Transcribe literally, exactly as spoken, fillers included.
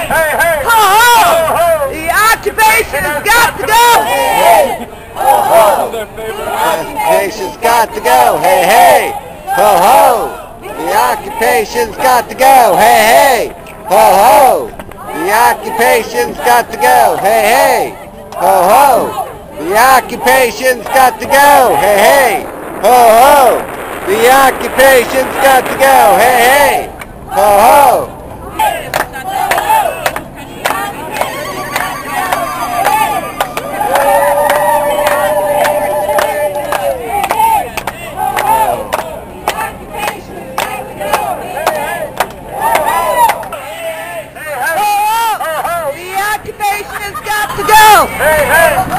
Hey, hey. Ho, ho. The occupation has got to go. Hey, ho, ho. Occupation's got to go. Hey, hey. Ho, ho. The occupation's got to go. Hey, hey. Ho, ho. The occupation's got to go. Hey, hey. Ho, ho. The occupation's got to go. Hey, hey. Ho, ho. The occupation's got to go. Hey, hey. Ho, ho. The occupation has got to go. Hey, hey.